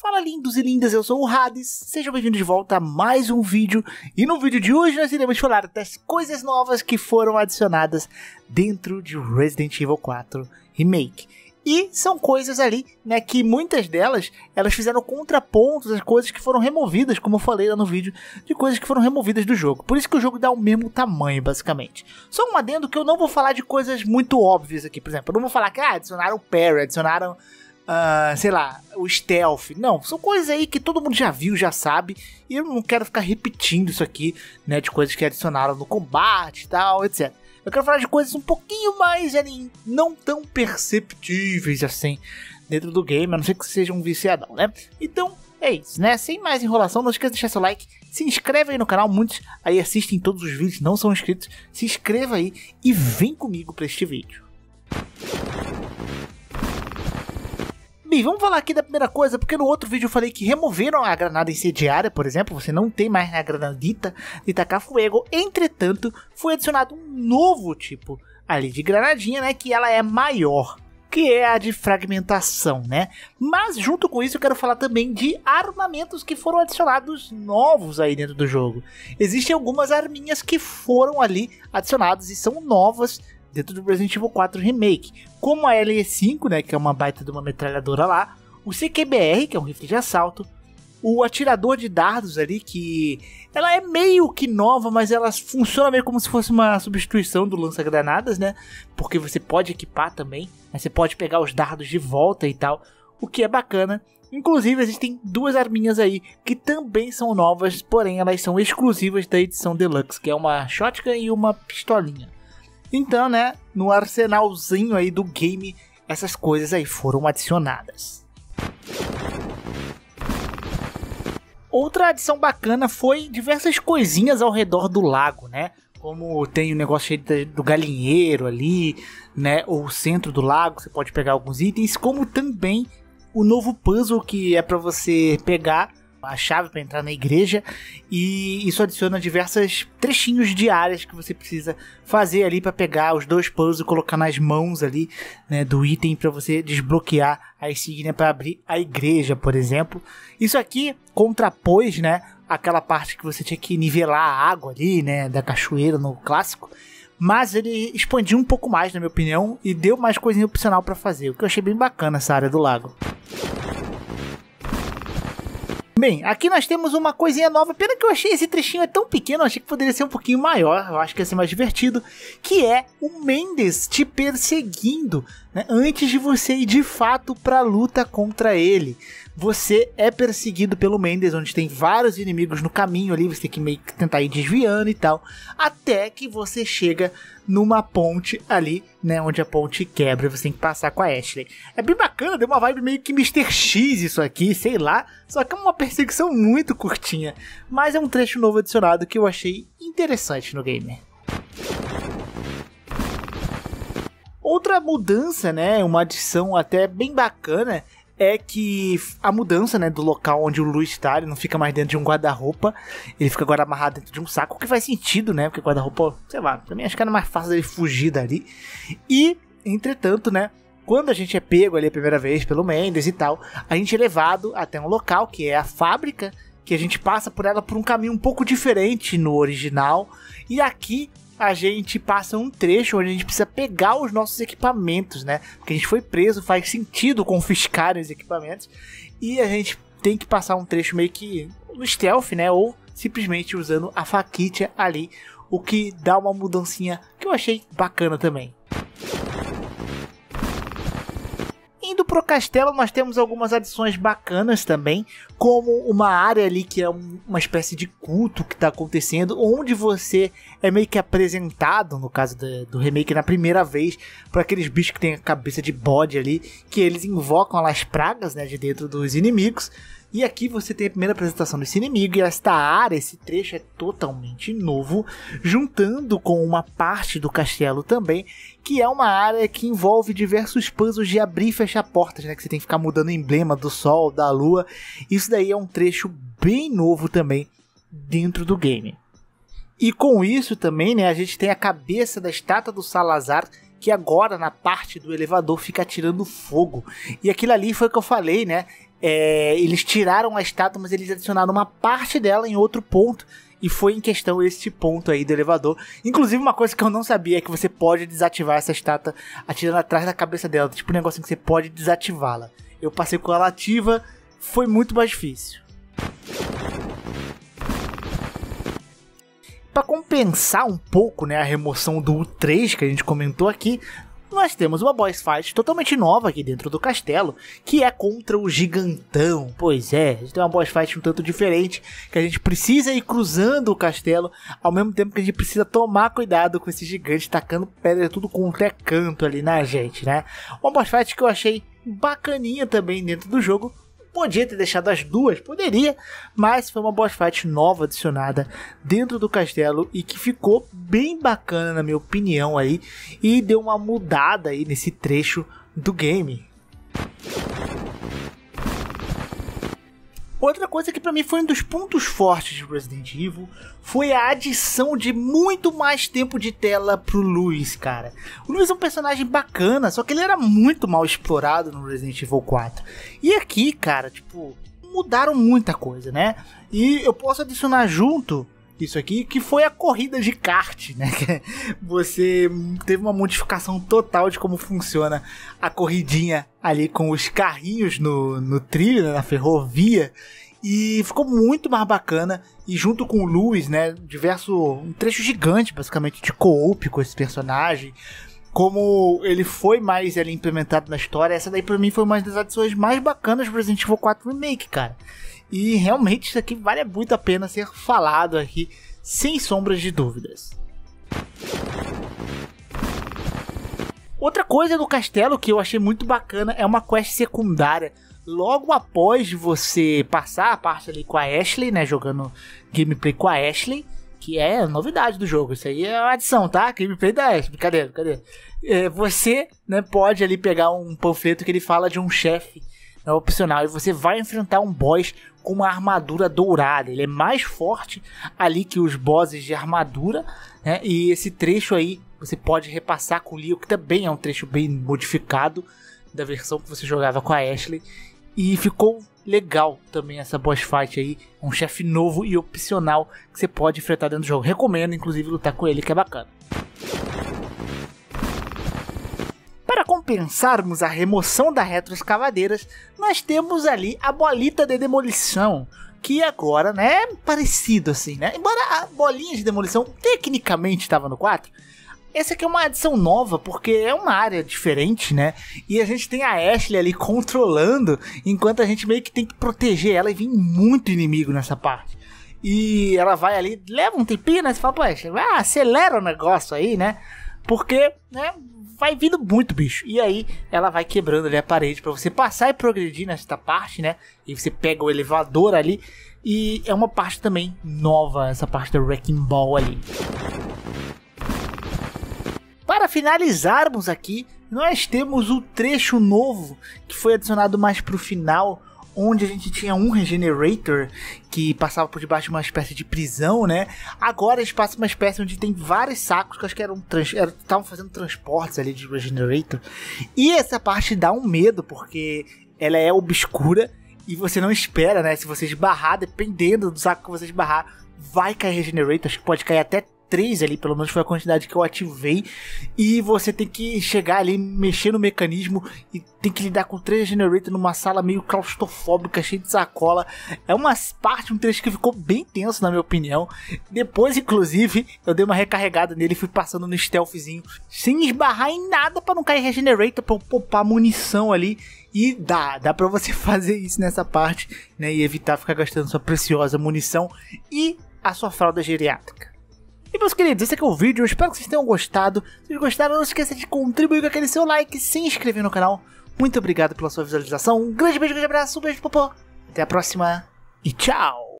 Fala lindos e lindas, eu sou o Hades, sejam bem-vindos de volta a mais um vídeo. E no vídeo de hoje nós iremos falar das coisas novas que foram adicionadas dentro de Resident Evil 4 Remake. E são coisas ali, né, que muitas delas, elas fizeram contrapontos às coisas que foram removidas, como eu falei lá no vídeo, de coisas que foram removidas do jogo. Por isso que o jogo dá o mesmo tamanho, basicamente. Só um adendo que eu não vou falar de coisas muito óbvias aqui, por exemplo. Eu não vou falar que adicionaram o parry, adicionaram... sei lá, o stealth. Não, são coisas aí que todo mundo já viu, já sabe. E eu não quero ficar repetindo isso aqui, né, de coisas que adicionaram no combate e tal, etc. Eu quero falar de coisas um pouquinho mais, não tão perceptíveis assim dentro do game, a não ser que seja um viciadão, né? Então, é isso, né? Sem mais enrolação, não esqueça de deixar seu like, se inscreve aí no canal, muitos aí assistem todos os vídeos, não são inscritos. Se inscreva aí e vem comigo para este vídeo. Bem, vamos falar aqui da primeira coisa, porque no outro vídeo eu falei que removeram a granada incendiária, por exemplo, você não tem mais a granadita de tacar fogo. Entretanto, foi adicionado um novo tipo ali de granadinha, né, que ela é maior, que é a de fragmentação, né? Mas junto com isso eu quero falar também de armamentos que foram adicionados novos aí dentro do jogo. Existem algumas arminhas que foram ali adicionadas e são novas dentro do Resident Evil 4 Remake, como a LE5, né, que é uma baita de uma metralhadora lá, o CQBR, que é um rifle de assalto, o atirador de dardos ali, que ela é meio que nova, mas ela funciona meio como se fosse uma substituição do lança-granadas, né, porque você pode equipar também, mas você pode pegar os dardos de volta e tal, o que é bacana. Inclusive existem duas arminhas aí que também são novas, porém elas são exclusivas da edição Deluxe, que é uma shotgun e uma pistolinha. Então, né, no arsenalzinho aí do game, essas coisas aí foram adicionadas. Outra adição bacana foi diversas coisinhas ao redor do lago, né? Como tem o negócio do galinheiro ali, né? O centro do lago, você pode pegar alguns itens, como também o novo puzzle que é para você pegar a chave para entrar na igreja, e isso adiciona diversos trechinhos de áreas que você precisa fazer ali para pegar os dois puzzles e colocar nas mãos ali, né, do item para você desbloquear a insígnia para abrir a igreja, por exemplo. Isso aqui contrapôs, né, aquela parte que você tinha que nivelar a água ali, né, da cachoeira no clássico, mas ele expandiu um pouco mais, na minha opinião, e deu mais coisinha opcional para fazer, o que eu achei bem bacana essa área do lago. Bem, aqui nós temos uma coisinha nova, pena que eu achei esse trechinho é tão pequeno, eu achei que poderia ser um pouquinho maior, eu acho que ia ser mais divertido, que é o Mendes te perseguindo, né, antes de você ir de fato para a luta contra ele. Você é perseguido pelo Mendes, onde tem vários inimigos no caminho ali, você tem que meio que tentar ir desviando e tal, até que você chega numa ponte ali, né, onde a ponte quebra e você tem que passar com a Ashley. É bem bacana, deu uma vibe meio que Mr. X isso aqui, sei lá, só que é uma perseguição muito curtinha, mas é um trecho novo adicionado que eu achei interessante no game. Outra mudança, né, uma adição até bem bacana, é que a mudança, né, do local onde o Lu está, ele não fica mais dentro de um guarda-roupa, ele fica agora amarrado dentro de um saco, o que faz sentido, né, porque guarda-roupa, sei lá, também acho que era mais fácil dele fugir dali. E, entretanto, né, quando a gente é pego ali a primeira vez pelo Mendes e tal, a gente é levado até um local, que é a fábrica, que a gente passa por ela por um caminho um pouco diferente no original, e aqui a gente passa um trecho onde a gente precisa pegar os nossos equipamentos, né? Porque a gente foi preso, faz sentido confiscar os equipamentos. E a gente tem que passar um trecho meio que no stealth, né? Ou simplesmente usando a faquinha ali. O que dá uma mudancinha que eu achei bacana também. Indo pro castelo, nós temos algumas adições bacanas também, como uma área ali que é uma espécie de culto que está acontecendo, onde você é meio que apresentado, no caso do remake, na primeira vez, para aqueles bichos que tem a cabeça de bode ali, que eles invocam as pragas, né, de dentro dos inimigos. E aqui você tem a primeira apresentação desse inimigo, e esta área, esse trecho é totalmente novo, juntando com uma parte do castelo também, que é uma área que envolve diversos puzzles de abrir e fechar portas, né, que você tem que ficar mudando o emblema do sol, da lua. Isso daí é um trecho bem novo também dentro do game. E com isso também, né, a gente tem a cabeça da estátua do Salazar, que agora na parte do elevador fica atirando fogo. E aquilo ali foi o que eu falei, né? eles tiraram a estátua, mas eles adicionaram uma parte dela em outro ponto. E foi em questão este ponto aí do elevador. Inclusive, uma coisa que eu não sabia é que você pode desativar essa estátua atirando atrás da cabeça dela. Tipo um negocinho que você pode desativá-la. Eu passei com ela ativa, foi muito mais difícil. Para compensar um pouco, né, a remoção do U3 que a gente comentou aqui, nós temos uma boss fight totalmente nova aqui dentro do castelo, que é contra o gigantão. Pois é, a gente tem uma boss fight um tanto diferente, que a gente precisa ir cruzando o castelo, ao mesmo tempo que a gente precisa tomar cuidado com esse gigante tacando pedra tudo quanto é canto ali na gente, né? Uma boss fight que eu achei bacaninha também dentro do jogo. Podia ter deixado as duas, poderia, mas foi uma boss fight nova adicionada dentro do castelo e que ficou bem bacana na minha opinião aí e deu uma mudada aí nesse trecho do game. Outra coisa que pra mim foi um dos pontos fortes de Resident Evil foi a adição de muito mais tempo de tela pro Luis, cara. O Luis é um personagem bacana, só que ele era muito mal explorado no Resident Evil 4. E aqui, cara, tipo, mudaram muita coisa, né? E eu posso adicionar junto isso aqui, que foi a corrida de kart, né? Você teve uma modificação total de como funciona a corridinha ali com os carrinhos no trilho, né? Na ferrovia. E ficou muito mais bacana. E junto com o Luis, né? Um trecho gigante, basicamente, de co-op com esse personagem. Como ele foi mais implementado na história, essa daí pra mim foi uma das adições mais bacanas do Resident Evil 4 Remake, cara. E realmente isso aqui vale muito a pena ser falado aqui, sem sombras de dúvidas. Outra coisa do castelo que eu achei muito bacana é uma quest secundária. Logo após você passar a parte ali com a Ashley, né, jogando gameplay com a Ashley, que é a novidade do jogo, isso aí é uma adição, tá? Gameplay da Ashley, brincadeira. Você, né, pode ali pegar um panfleto que ele fala de um chefe, é opcional, e você vai enfrentar um boss com uma armadura dourada. Ele é mais forte ali que os bosses de armadura, né? E esse trecho aí você pode repassar com o Leo, que também é um trecho bem modificado da versão que você jogava com a Ashley. E ficou legal também essa boss fight aí, um chefe novo e opcional que você pode enfrentar dentro do jogo. Recomendo inclusive lutar com ele, que é bacana. Para compensarmos a remoção das retroescavadeiras, nós temos ali a bolita de demolição, que agora, né, é parecido assim, né? Embora a bolinha de demolição tecnicamente estava no 4, essa aqui é uma adição nova, porque é uma área diferente, né? E a gente tem a Ashley ali controlando, enquanto a gente meio que tem que proteger ela, e vem muito inimigo nessa parte. E ela vai ali, leva um tempinho, né? Você fala, pô, Ashley, acelera o negócio aí, né? Porque, né, vai vindo muito bicho. E aí ela vai quebrando ali a parede pra você passar e progredir nesta parte, né? E você pega o elevador ali. E é uma parte também nova, essa parte da Wrecking Ball ali. Para finalizarmos aqui, nós temos o trecho novo que foi adicionado mais pro final, onde a gente tinha um Regenerator que passava por debaixo de uma espécie de prisão, né? Agora a gente passa uma espécie onde tem vários sacos que acho que estavam fazendo transportes ali de Regenerator. E essa parte dá um medo, porque ela é obscura e você não espera, né? Se você esbarrar, dependendo do saco que você esbarrar, vai cair Regenerator. Acho que pode cair até 3 ali, pelo menos foi a quantidade que eu ativei. E você tem que chegar ali, mexer no mecanismo e tem que lidar com 3 Regenerator numa sala meio claustrofóbica, cheia de sacola. É uma parte, um trecho que ficou bem tenso na minha opinião. Depois, inclusive, eu dei uma recarregada nele e fui passando no stealthzinho, sem esbarrar em nada para não cair Regenerator, para poupar munição ali. E dá pra você fazer isso nessa parte, né, e evitar ficar gastando sua preciosa munição e a sua fralda geriátrica. E meus queridos, esse aqui é o vídeo, eu espero que vocês tenham gostado. Se vocês gostaram, não se esqueça de contribuir com aquele seu like e se inscrever no canal. Muito obrigado pela sua visualização, um grande beijo, um grande abraço, um beijo, popô. Até a próxima e tchau!